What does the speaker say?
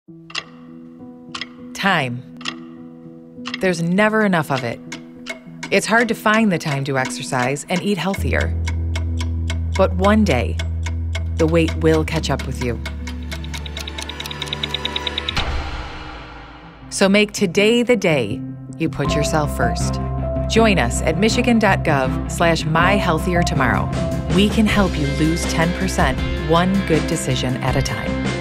Time. There's never enough of it. It's hard to find the time to exercise and eat healthier. But one day, the weight will catch up with you. So make today the day you put yourself first. Join us at Michigan.gov/MIHealthierTomorrow. We can help you lose 10%, one good decision at a time.